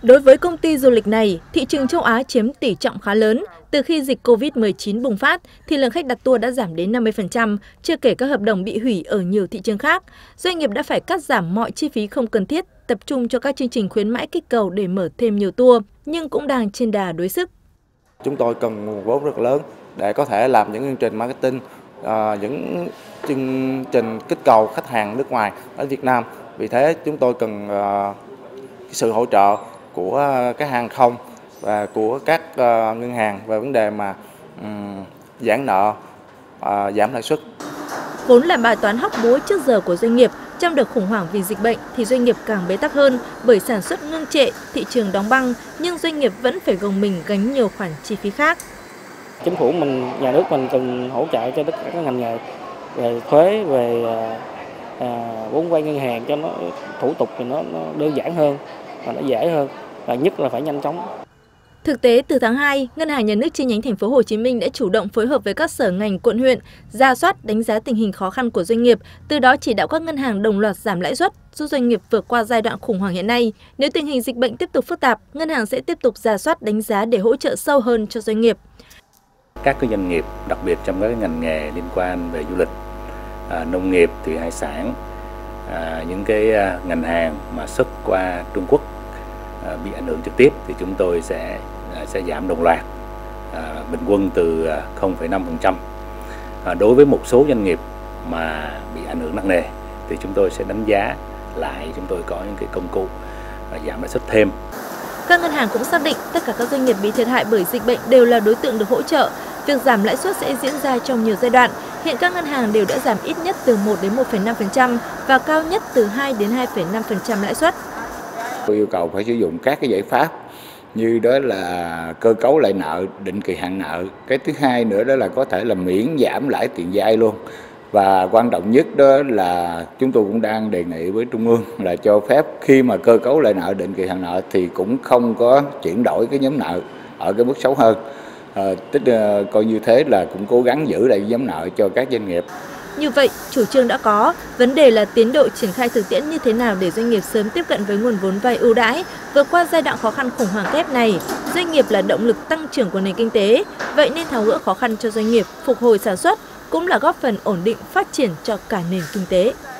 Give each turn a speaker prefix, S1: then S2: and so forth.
S1: Đối với công ty du lịch này, thị trường châu Á chiếm tỷ trọng khá lớn. Từ khi dịch Covid-19 bùng phát, thì lượng khách đặt tour đã giảm đến 50%, chưa kể các hợp đồng bị hủy ở nhiều thị trường khác. Doanh nghiệp đã phải cắt giảm mọi chi phí không cần thiết, tập trung cho các chương trình khuyến mãi kích cầu để mở thêm nhiều tour, nhưng cũng đang trên đà đuối sức.
S2: Chúng tôi cần nguồn vốn rất lớn để có thể làm những chương trình marketing, những chương trình kích cầu khách hàng nước ngoài ở Việt Nam. Vì thế chúng tôi cần sự hỗ trợ của các hàng không và của các ngân hàng về vấn đề mà giãn nợ, giảm lãi suất.
S1: Vốn là bài toán hóc búa trước giờ của doanh nghiệp. Trong đợt khủng hoảng vì dịch bệnh thì doanh nghiệp càng bế tắc hơn bởi sản xuất ngưng trệ, thị trường đóng băng, nhưng doanh nghiệp vẫn phải gồng mình gánh nhiều khoản chi phí khác.
S3: Chính phủ mình, nhà nước mình cần hỗ trợ cho tất cả các ngành nghề về thuế, về vốn vay ngân hàng cho nó thủ tục thì nó đơn giản hơn và nó dễ hơn, và nhất là phải nhanh chóng.
S1: Thực tế, từ tháng 2, Ngân hàng Nhà nước chi nhánh thành phố Hồ Chí Minh đã chủ động phối hợp với các sở ngành, quận huyện, rà soát, đánh giá tình hình khó khăn của doanh nghiệp, từ đó chỉ đạo các ngân hàng đồng loạt giảm lãi suất, giúp doanh nghiệp vượt qua giai đoạn khủng hoảng hiện nay. Nếu tình hình dịch bệnh tiếp tục phức tạp, ngân hàng sẽ tiếp tục rà soát, đánh giá để hỗ trợ sâu hơn cho doanh nghiệp.
S4: Các cái doanh nghiệp, đặc biệt trong các ngành nghề liên quan về du lịch, nông nghiệp, thủy hải sản, những cái ngành hàng mà xuất qua Trung Quốc bị ảnh hưởng trực tiếp thì chúng tôi sẽ giảm đồng loạt bình quân từ 0,5%. Đối với một số doanh nghiệp mà bị ảnh hưởng nặng nề thì chúng tôi sẽ đánh giá lại, chúng tôi có những cái công cụ giảm lãi suất thêm.
S1: Các ngân hàng cũng xác định tất cả các doanh nghiệp bị thiệt hại bởi dịch bệnh đều là đối tượng được hỗ trợ. Việc giảm lãi suất sẽ diễn ra trong nhiều giai đoạn. Hiện các ngân hàng đều đã giảm ít nhất từ 1 đến 1,5% và cao nhất từ 2 đến 2,5% lãi suất.
S5: Tôi yêu cầu phải sử dụng các cái giải pháp như đó là cơ cấu lại nợ, định kỳ hạn nợ. Cái thứ hai nữa đó là có thể là miễn giảm lãi tiền vay luôn. Và quan trọng nhất đó là chúng tôi cũng đang đề nghị với Trung ương là cho phép khi mà cơ cấu lại nợ, định kỳ hạn nợ thì cũng không có chuyển đổi cái nhóm nợ ở cái mức xấu hơn. Coi như thế là cũng cố gắng giữ lại nhóm nợ cho các doanh nghiệp.
S1: Như vậy, chủ trương đã có, vấn đề là tiến độ triển khai thực tiễn như thế nào để doanh nghiệp sớm tiếp cận với nguồn vốn vay ưu đãi, vượt qua giai đoạn khó khăn khủng hoảng kép này. Doanh nghiệp là động lực tăng trưởng của nền kinh tế, vậy nên tháo gỡ khó khăn cho doanh nghiệp, phục hồi sản xuất cũng là góp phần ổn định phát triển cho cả nền kinh tế.